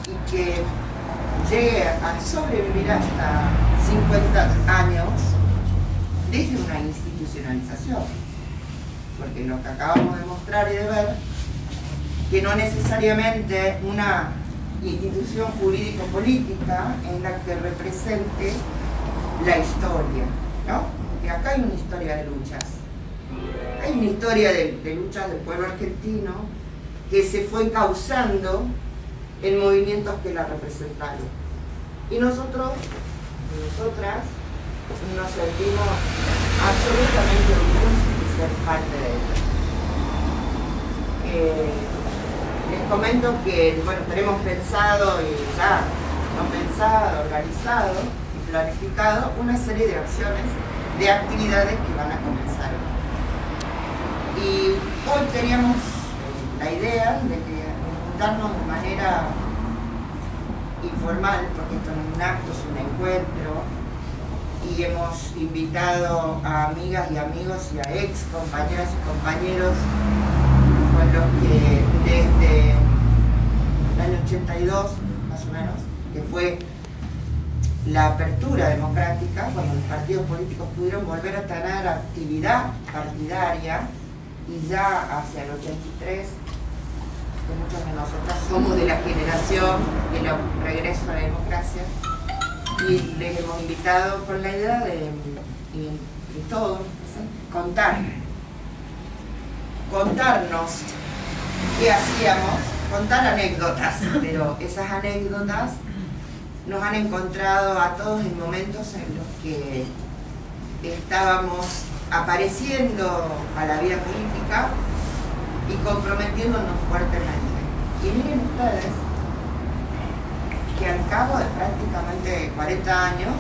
y que llegue a sobrevivir hasta 50 años desde una institucionalización. Porque lo que acabamos de mostrar y de ver, que no necesariamente una institución jurídico-política en la que represente la historia, ¿no? Porque acá hay una historia de luchas. Hay una historia de luchas del pueblo argentino que se fue encauzando en movimientos que la representaron. Y nosotros, nosotras, nos sentimos absolutamente orgullosos de ser parte de ello. Les comento que, bueno, tenemos pensado y ya, no pensado, organizado y planificado una serie de acciones, de actividades que van a comenzar. Y hoy teníamos la idea de juntarnos de manera informal, porque esto no es un acto, es un encuentro, y hemos invitado a amigas y amigos y a ex compañeras y compañeros con los que desde el año 82, más o menos, que fue la apertura democrática, cuando los partidos políticos pudieron volver a tener actividad partidaria, y ya hacia el 83, que muchos de nosotros somos de la generación del regreso a la democracia, y les hemos invitado con la idea de todos, contarnos qué hacíamos, contar anécdotas, pero esas anécdotas nos han encontrado a todos en momentos en los que estábamos apareciendo a la vida política y comprometiéndonos fuertemente. Y miren ustedes que al cabo de prácticamente 40 años,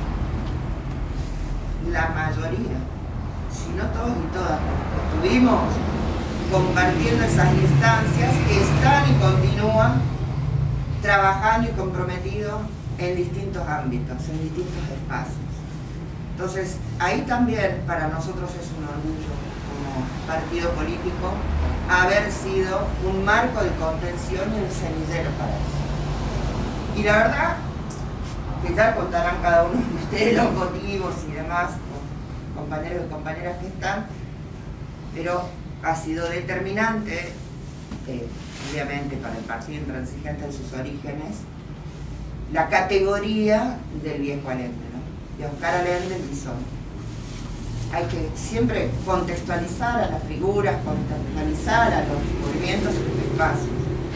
la mayoría, si no todos y todas, estuvimos compartiendo esas instancias que están y continúan trabajando y comprometidos en distintos ámbitos, en distintos espacios. Entonces, ahí también para nosotros es un orgullo como partido político haber sido un marco de contención y un semillero para eso. Y la verdad, que ya contarán cada uno de ustedes los motivos y demás, compañeros y compañeras que están, pero ha sido determinante, obviamente para el partido intransigente en sus orígenes, la categoría del viejo Allende, ¿no? De Oscar Allende Guizón. Hay que siempre contextualizar a las figuras, contextualizar a los movimientos y los espacios.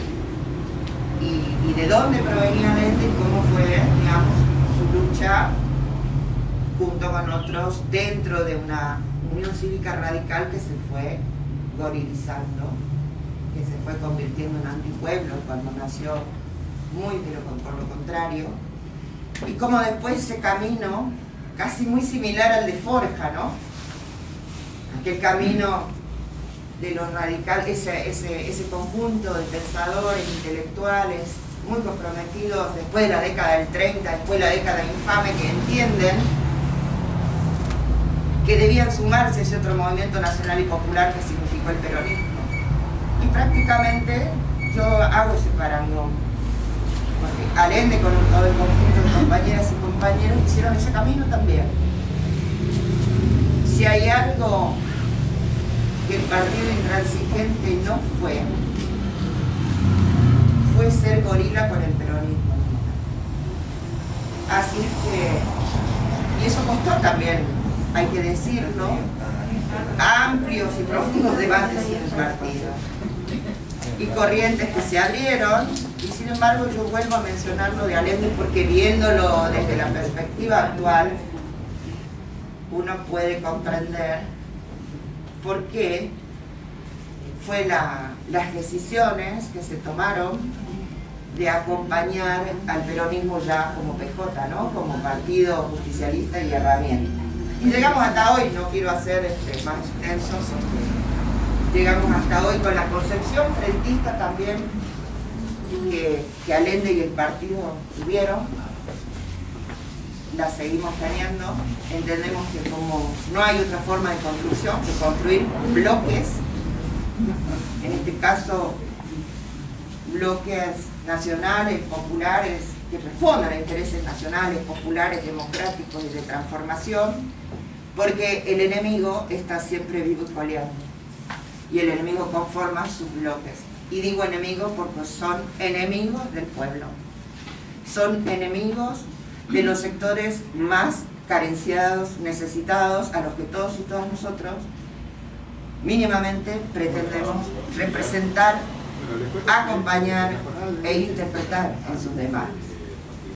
Y de dónde provenía Allende y cómo fue, digamos, su lucha junto con otros dentro de una unión cívica radical que se fue gorilizando, que se fue convirtiendo en antipueblo cuando nació muy, pero por lo contrario, y como después ese camino, casi muy similar al de Forja, ¿no? Aquel camino de los radicales, ese conjunto de pensadores, intelectuales, muy comprometidos después de la década del 30, después de la década infame, que entienden que debían sumarse a ese otro movimiento nacional y popular que significó el peronismo. Y prácticamente yo hago ese parangón, porque Allende con todo el conjunto de compañeras y compañeros hicieron ese camino también. Si hay algo que el partido intransigente no fue ser gorila con el peronismo. Así es que, y eso costó también, hay que decirlo, amplios y profundos debates en el partido y corrientes que se abrieron, y sin embargo yo vuelvo a mencionar lo de Allende porque viéndolo desde la perspectiva actual uno puede comprender por qué fue las decisiones que se tomaron de acompañar al peronismo ya como PJ, ¿no? Como partido justicialista y herramienta. Y llegamos hasta hoy, no quiero hacer más extenso, llegamos hasta hoy con la concepción frentista también que Allende y el partido tuvieron, la seguimos teniendo. Entendemos que como no hay otra forma de construcción que construir bloques, en este caso bloques nacionales, populares, que respondan a intereses nacionales, populares, democráticos y de transformación, porque el enemigo está siempre vivo y coleando, y el enemigo conforma sus bloques. Y digo enemigo porque son enemigos del pueblo, son enemigos de los sectores más carenciados, necesitados, a los que todos y todas nosotros mínimamente pretendemos representar, acompañar e interpretar en sus demandas.